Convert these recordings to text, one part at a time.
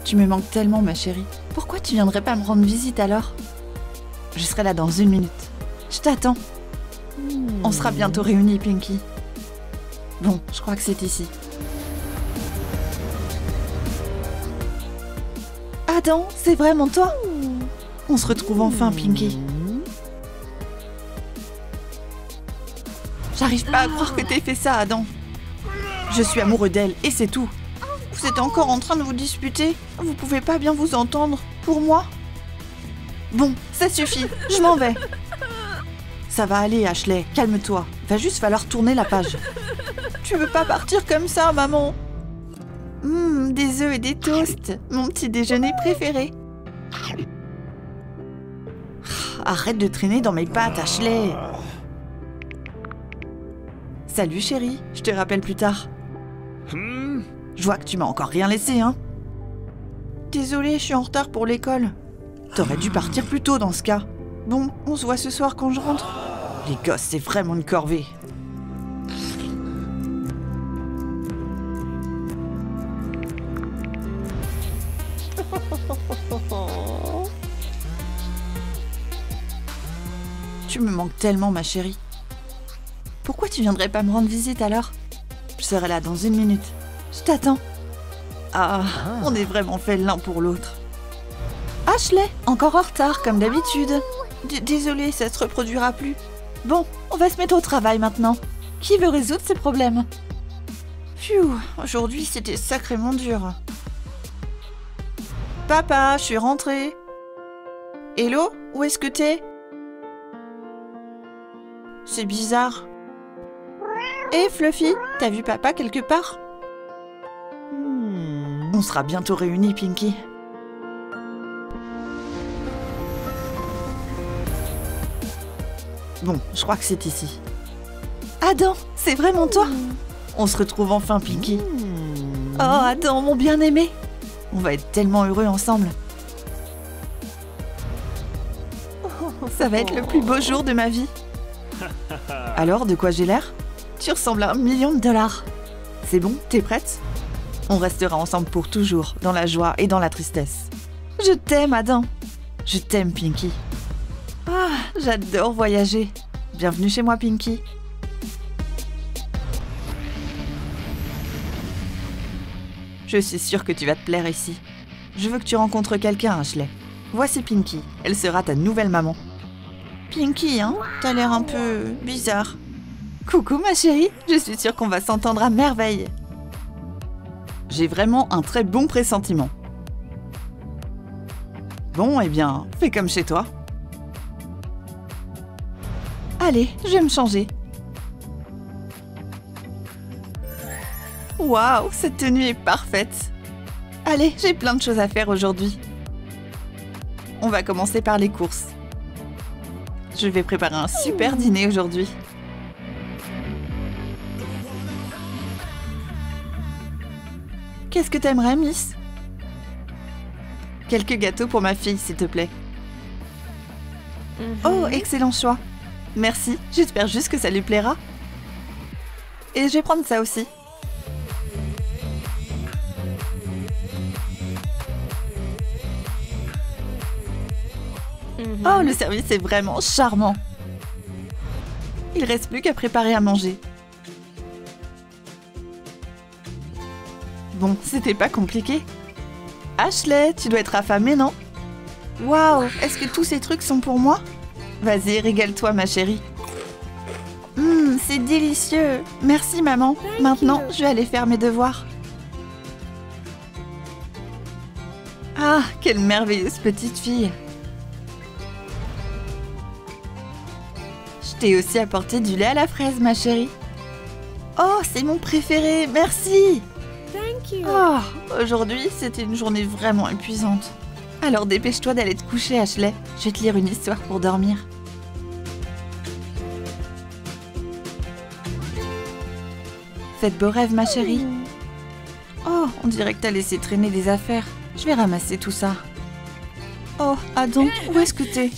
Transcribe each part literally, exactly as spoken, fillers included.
Tu me manques tellement, ma chérie. Pourquoi tu viendrais pas me rendre visite alors? Je serai là dans une minute. Je t'attends. On sera bientôt réunis, Pinky. Bon, je crois que c'est ici. Adam, c'est vraiment toi? On se retrouve enfin, Pinky. J'arrive pas à croire que t'aies fait ça, Adam. Je suis amoureux d'elle, et c'est tout. Vous êtes encore en train de vous disputer? Vous pouvez pas bien vous entendre? Pour moi? Bon, ça suffit, je m'en vais. Ça va aller, Ashley, calme-toi. Va juste falloir tourner la page. Tu veux pas partir comme ça, maman? Hum, des œufs et des toasts, mon petit déjeuner préféré. Arrête de traîner dans mes pattes, Ashley. Salut, chérie, je te rappelle plus tard. Je vois que tu m'as encore rien laissé, hein? Désolée, je suis en retard pour l'école. T'aurais dû partir plus tôt dans ce cas. Bon, on se voit ce soir quand je rentre. Les gosses, c'est vraiment une corvée. Tu me manques tellement, ma chérie. Pourquoi tu viendrais pas me rendre visite alors? Je serai là dans une minute. Je t'attends. Ah, on est vraiment fait l'un pour l'autre. Ashley, encore en retard, comme d'habitude. Désolée, ça se reproduira plus. Bon, on va se mettre au travail maintenant. Qui veut résoudre ces problèmes? Pfiou, aujourd'hui c'était sacrément dur. Papa, je suis rentrée. Hello, où est-ce que t'es? C'est bizarre. Hé, Fluffy, t'as vu papa quelque part? On sera bientôt réunis, Pinky. Bon, je crois que c'est ici. Adam, c'est vraiment toi? On se retrouve enfin, Pinky. Oh, Adam, mon bien-aimé. On va être tellement heureux ensemble. Ça va être le plus beau jour de ma vie. Alors, de quoi j'ai l'air? Tu ressembles à un million de dollars. C'est bon, t'es prête? On restera ensemble pour toujours, dans la joie et dans la tristesse. Je t'aime, Adam. Je t'aime, Pinky. Ah, j'adore voyager. Bienvenue chez moi, Pinky. Je suis sûre que tu vas te plaire ici. Je veux que tu rencontres quelqu'un, Ashley. Voici Pinky. Elle sera ta nouvelle maman. Pinky, hein? T'as l'air un peu bizarre. Coucou, ma chérie. Je suis sûre qu'on va s'entendre à merveille. J'ai vraiment un très bon pressentiment. Bon, eh bien, fais comme chez toi. Allez, je vais me changer. Waouh, cette tenue est parfaite. Allez, j'ai plein de choses à faire aujourd'hui. On va commencer par les courses. Je vais préparer un super dîner aujourd'hui. Qu'est-ce que t'aimerais, Miss? Quelques gâteaux pour ma fille, s'il te plaît. Mm-hmm. Oh, excellent choix. Merci, j'espère juste que ça lui plaira. Et je vais prendre ça aussi. Mm-hmm. Oh, le service est vraiment charmant. Il reste plus qu'à préparer à manger. Bon, c'était pas compliqué. Ashley, tu dois être affamée, non? Waouh, est-ce que tous ces trucs sont pour moi? Vas-y, régale-toi, ma chérie. Hum, c'est délicieux. Merci, maman. Maintenant, je vais aller faire mes devoirs. Ah, quelle merveilleuse petite fille. Je t'ai aussi apporté du lait à la fraise, ma chérie. Oh, c'est mon préféré, merci. Oh, aujourd'hui, c'était une journée vraiment épuisante. Alors dépêche-toi d'aller te coucher, Ashley. Je vais te lire une histoire pour dormir. Faites beaux rêves, ma chérie. Oh, on dirait que t'as laissé traîner des affaires. Je vais ramasser tout ça. Oh, Adam, où est-ce que t'es?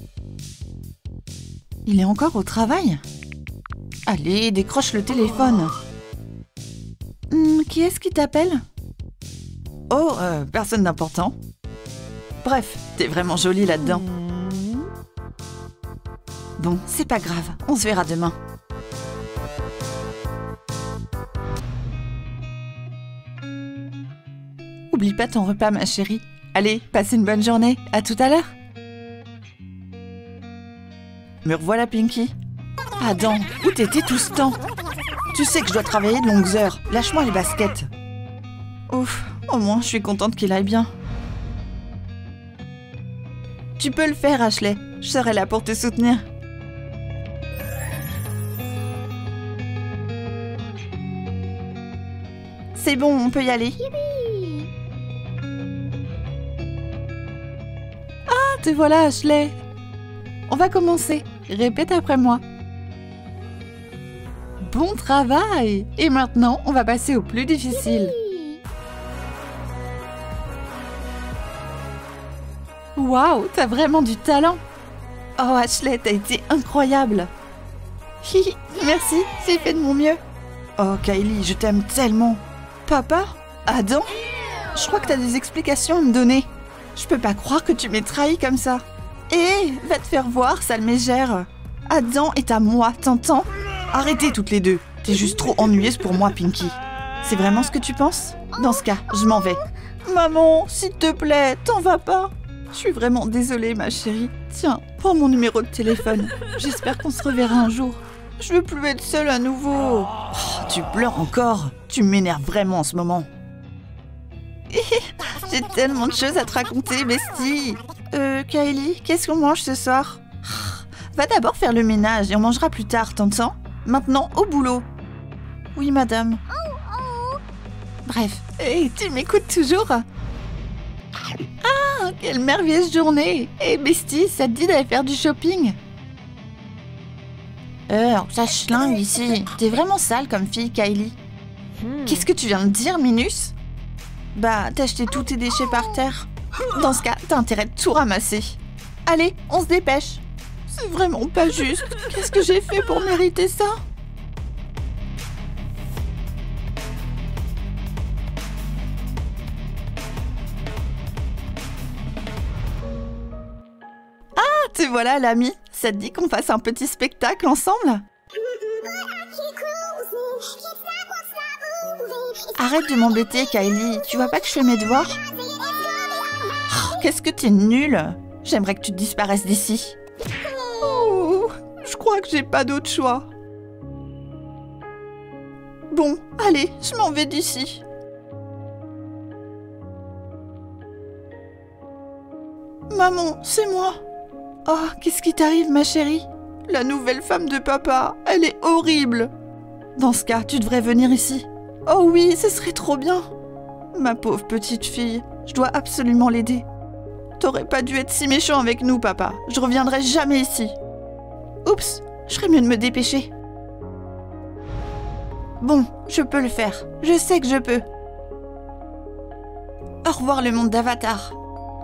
Il est encore au travail? Allez, décroche le téléphone. Hum, qui est-ce qui t'appelle? Oh, euh, personne d'important. Bref, t'es vraiment jolie là-dedans. Bon, c'est pas grave, on se verra demain. Oublie pas ton repas, ma chérie. Allez, passe une bonne journée. À tout à l'heure. Me revoilà, Pinky. Adam, où t'étais tout ce temps? Tu sais que je dois travailler de longues heures. Lâche-moi les baskets. Ouf, au moins, je suis contente qu'il aille bien. Tu peux le faire, Ashley. Je serai là pour te soutenir. C'est bon, on peut y aller. Ah, te voilà, Ashley. On va commencer. Répète après moi. Bon travail! Et maintenant, on va passer au plus difficile. Waouh, t'as vraiment du talent! Oh, Ashley, t'as été incroyable! Hi, merci, j'ai fait de mon mieux. Oh, Kylie, je t'aime tellement. Papa? Adam? Je crois que t'as des explications à me donner. Je peux pas croire que tu m'aies trahi comme ça. Hé, va te faire voir, sale mégère. Adam est à moi, t'entends? Arrêtez toutes les deux. T'es juste trop ennuyeuse pour moi, Pinky. C'est vraiment ce que tu penses? Dans ce cas, je m'en vais. Maman, s'il te plaît, t'en vas pas. Je suis vraiment désolée, ma chérie. Tiens, prends mon numéro de téléphone. J'espère qu'on se reverra un jour. Je veux plus être seule à nouveau. Oh, tu pleures encore. Tu m'énerves vraiment en ce moment. J'ai tellement de choses à te raconter, bestie. Euh, Kylie, qu'est-ce qu'on mange ce soir? Va d'abord faire le ménage et on mangera plus tard, t'entends? Maintenant, au boulot. Oui, madame. Bref, hey, tu m'écoutes toujours? Ah, quelle merveilleuse journée! Hé, hey, bestie, ça te dit d'aller faire du shopping? Euh, ça schlingue ici. T'es vraiment sale comme fille, Kylie. Hmm. Qu'est-ce que tu viens de dire, Minus? Bah, t'as jeté tous tes déchets par terre. Dans ce cas, t'as intérêt de tout ramasser. Allez, on se dépêche. C'est vraiment pas juste. Qu'est-ce que j'ai fait pour mériter ça? Ah, te voilà, l'ami. Ça te dit qu'on fasse un petit spectacle ensemble? Arrête de m'embêter, Kylie. Tu vois pas que je fais mes devoirs? Oh, qu'est-ce que t'es nulle. J'aimerais que tu disparaisses d'ici. Oh, je crois que j'ai pas d'autre choix. Bon, allez, je m'en vais d'ici. Maman, c'est moi. Oh, qu'est-ce qui t'arrive, ma chérie? La nouvelle femme de papa, elle est horrible. Dans ce cas, tu devrais venir ici. Oh oui, ce serait trop bien. Ma pauvre petite fille, je dois absolument l'aider. T'aurais pas dû être si méchant avec nous, papa. Je reviendrai jamais ici. Oups, je ferais mieux de me dépêcher. Bon, je peux le faire. Je sais que je peux. Au revoir le monde d'Avatar.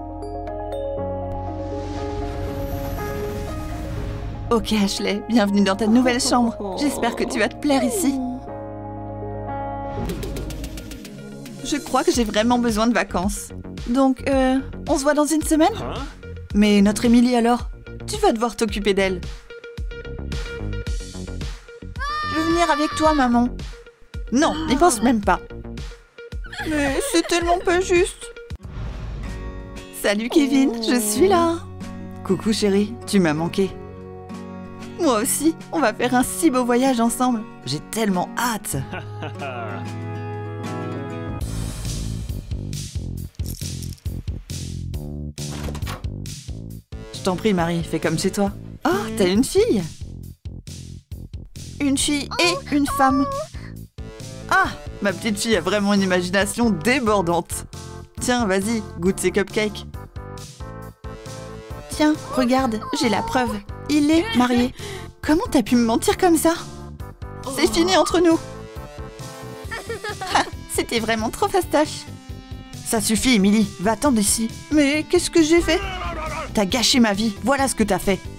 Ok, Ashley, bienvenue dans ta nouvelle chambre. J'espère que tu vas te plaire ici. Je crois que j'ai vraiment besoin de vacances. Donc, euh, on se voit dans une semaine? Mais notre Émilie alors? Tu vas devoir t'occuper d'elle. Je veux venir avec toi, maman. Non, n'y pense même pas. Mais c'est tellement pas juste. Salut Kevin, je suis là. Coucou chérie, tu m'as manqué. Moi aussi, on va faire un si beau voyage ensemble. J'ai tellement hâte. Je t'en prie, Marie, fais comme chez toi. Oh, t'as une fille? Une fille et une femme. Ah, ma petite fille a vraiment une imagination débordante. Tiens, vas-y, goûte ces cupcakes. Tiens, regarde, j'ai la preuve. Il est marié. Comment t'as pu me mentir comme ça? C'est fini entre nous. C'était vraiment trop fastoche. Ça suffit, Émilie. Va-t'en d'ici. Mais qu'est-ce que j'ai fait? T'as gâché ma vie. Voilà ce que t'as fait.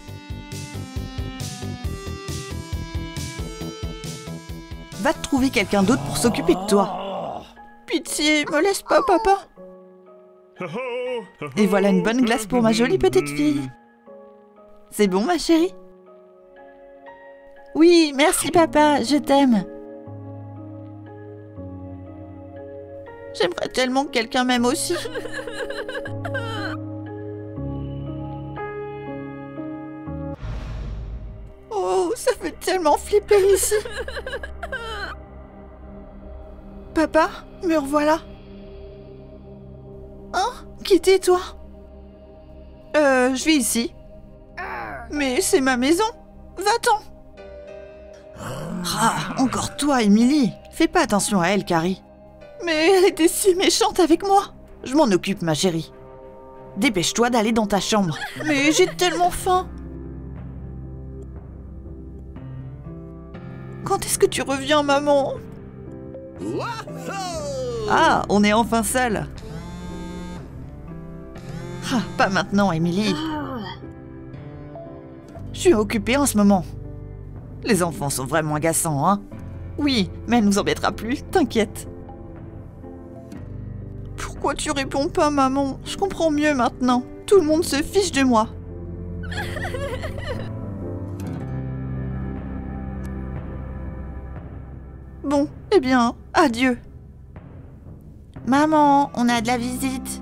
Va te trouver quelqu'un d'autre pour s'occuper de toi. Pitié, me laisse pas, papa. Et voilà une bonne glace pour ma jolie petite fille. C'est bon, ma chérie? Oui, merci papa, je t'aime. J'aimerais tellement que quelqu'un m'aime aussi. Oh, ça fait tellement flipper ici. Papa, me revoilà. Hein? Qui t'es, toi? Euh, je vis ici. Mais c'est ma maison. Va-t'en. Ah, encore toi, Émilie. Fais pas attention à elle, Carrie. Mais elle était si méchante avec moi. Je m'en occupe, ma chérie. Dépêche-toi d'aller dans ta chambre. Mais j'ai tellement faim. Quand est-ce que tu reviens, maman? Ah, on est enfin seuls. Ah, pas maintenant, Émilie. Je suis occupée en ce moment. Les enfants sont vraiment agaçants, hein? Oui, mais elle nous embêtera plus, t'inquiète. Pourquoi tu réponds pas, maman? Je comprends mieux maintenant. Tout le monde se fiche de moi. Bon, eh bien, adieu. Maman, on a de la visite.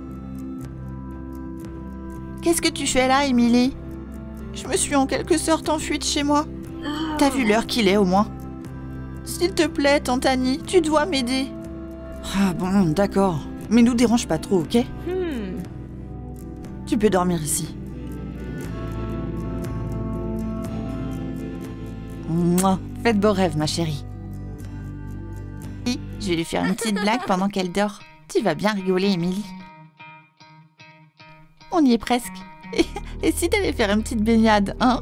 Qu'est-ce que tu fais là, Émilie? Je me suis en quelque sorte enfuie de chez moi. T'as vu l'heure qu'il est, au moins? S'il te plaît, tante Annie, tu dois m'aider. Ah bon, d'accord. Mais nous dérange pas trop, ok? hmm. Tu peux dormir ici. Mouah, faites beaux rêves, ma chérie. Je vais lui faire une petite blague pendant qu'elle dort. Tu vas bien rigoler, Émilie. On y est presque. Et, et si t'allais faire une petite baignade, hein?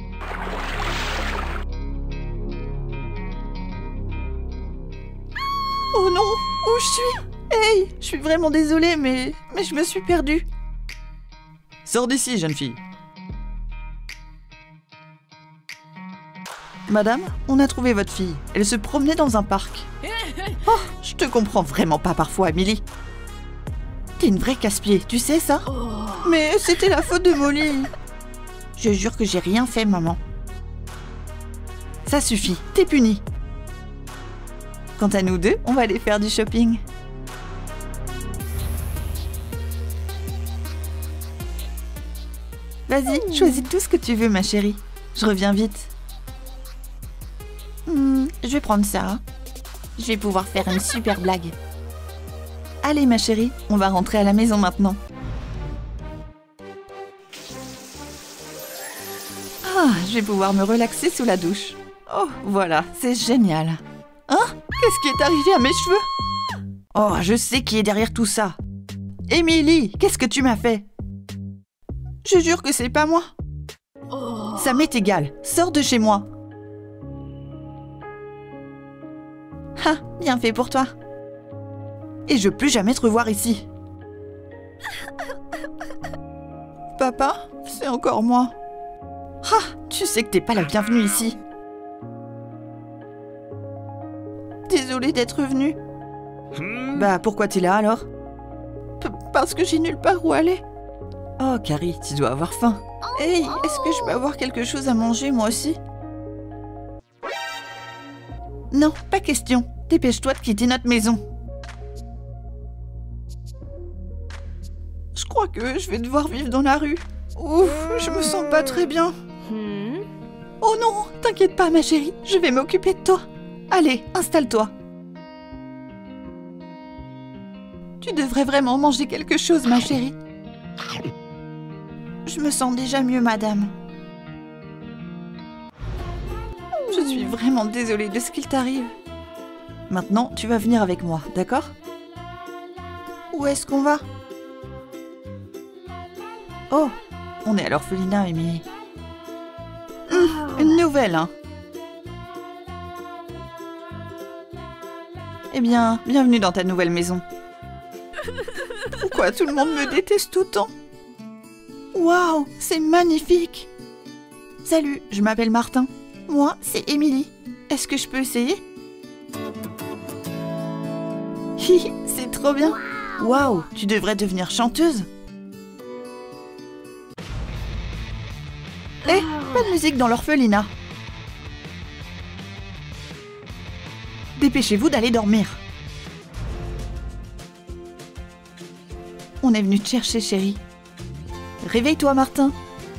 Oh non! Où je suis? Hey! Je suis vraiment désolée, mais... mais je me suis perdue. Sors d'ici, jeune fille. Madame, on a trouvé votre fille. Elle se promenait dans un parc. Oh, je te comprends vraiment pas parfois, Émilie. T'es une vraie casse-pied, tu sais ça? Mais c'était la faute de Molly. Je jure que j'ai rien fait, maman. Ça suffit, t'es punie. Quant à nous deux, on va aller faire du shopping. Vas-y, choisis tout ce que tu veux, ma chérie. Je reviens vite. Hmm, je vais prendre ça. Hein. Je vais pouvoir faire une super blague. Allez, ma chérie, on va rentrer à la maison maintenant. Ah, je vais pouvoir me relaxer sous la douche. Oh, voilà, c'est génial. Hein? Qu'est-ce qui est arrivé à mes cheveux? Oh, je sais qui est derrière tout ça. Émilie, qu'est-ce que tu m'as fait? Je jure que c'est pas moi. Ça m'est égal, sors de chez moi. Ah, bien fait pour toi. Et je veux plus jamais te revoir ici. Papa, c'est encore moi. Ah, tu sais que t'es pas la bienvenue ici. Désolée d'être venue. Hmm. Bah, pourquoi t'es là alors? P Parce que j'ai nulle part où aller. Oh, Carrie, tu dois avoir faim. Hey, est-ce que je peux avoir quelque chose à manger moi aussi? Non, pas question. Dépêche-toi de quitter notre maison. Je crois que je vais devoir vivre dans la rue. Ouf, je me sens pas très bien. Oh non, t'inquiète pas ma chérie, je vais m'occuper de toi. Allez, installe-toi. Tu devrais vraiment manger quelque chose, ma chérie. Je me sens déjà mieux, madame. Je suis vraiment désolée de ce qu'il t'arrive. Maintenant, tu vas venir avec moi, d'accord? Où est-ce qu'on va? Oh, on est à l'orphelinat, Émilie. Hum, une nouvelle, hein? Eh bien, bienvenue dans ta nouvelle maison. Pourquoi tout le monde me déteste autant? Waouh, c'est magnifique! Salut, je m'appelle Martin. Moi, c'est Émilie. Est-ce que je peux essayer? Hi, c'est trop bien. Waouh, tu devrais devenir chanteuse. Hé, pas de musique dans l'orphelinat. Dépêchez-vous d'aller dormir. On est venu te chercher, chérie. Réveille-toi, Martin.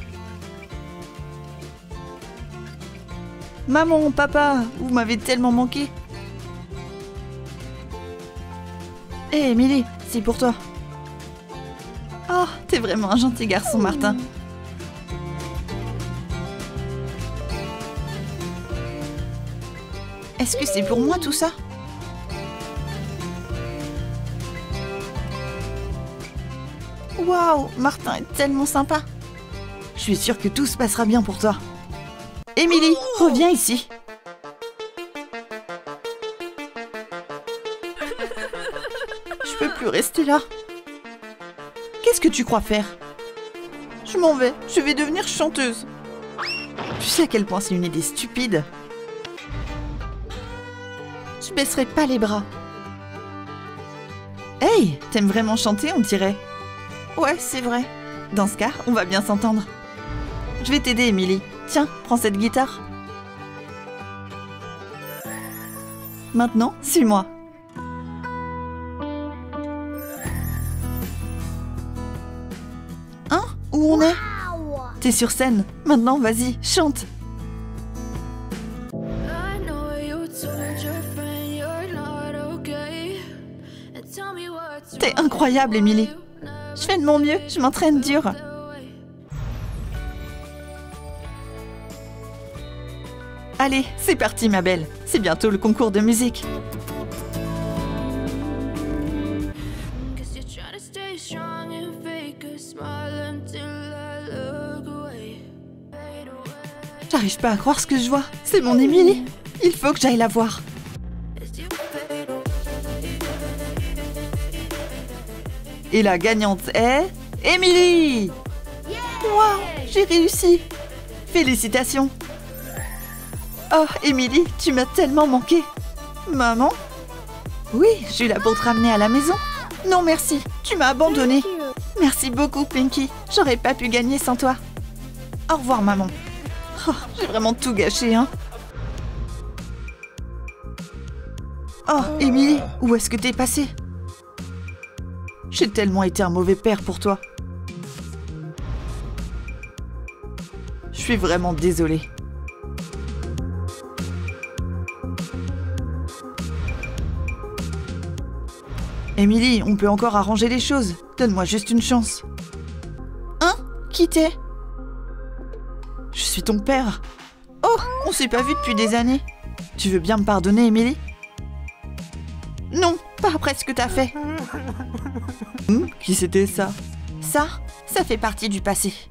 Maman, papa, vous m'avez tellement manqué. Hé, Émilie, c'est pour toi. Oh, t'es vraiment un gentil garçon, Martin. Est-ce que c'est pour moi tout ça? Waouh, Martin est tellement sympa. Je suis sûre que tout se passera bien pour toi. Émilie, reviens ici. Je peux plus rester là. Qu'est-ce que tu crois faire? Je m'en vais, je vais devenir chanteuse. Tu sais à quel point c'est une idée stupide. Je baisserai pas les bras. Hey, t'aimes vraiment chanter, on dirait. Ouais, c'est vrai. Dans ce cas, on va bien s'entendre. Je vais t'aider, Émilie. Tiens, prends cette guitare. Maintenant, suis-moi. Hein? Où on est? T'es sur scène. Maintenant, vas-y, chante. T'es incroyable, Émilie. Je fais de mon mieux, je m'entraîne dur. Allez, c'est parti, ma belle. C'est bientôt le concours de musique. J'arrive pas à croire ce que je vois. C'est mon Émilie. Il faut que j'aille la voir. Et la gagnante est... Émilie! Waouh, j'ai réussi! Félicitations! Oh, Émilie, tu m'as tellement manqué! Maman? Oui, je suis là pour te ramener à la maison. Non, merci, tu m'as abandonnée. Merci beaucoup, Pinky. J'aurais pas pu gagner sans toi. Au revoir, maman. Oh, j'ai vraiment tout gâché, hein? Oh, Émilie, où est-ce que t'es passée? J'ai tellement été un mauvais père pour toi. Je suis vraiment désolée. Émilie, on peut encore arranger les choses. Donne-moi juste une chance. Hein? Qui t'es? Je suis ton père. Oh, on s'est pas vu depuis des années. Tu veux bien me pardonner, Émilie? Non, pas après ce que t'as fait. Hum, qui c'était ça? Ça, ça fait partie du passé.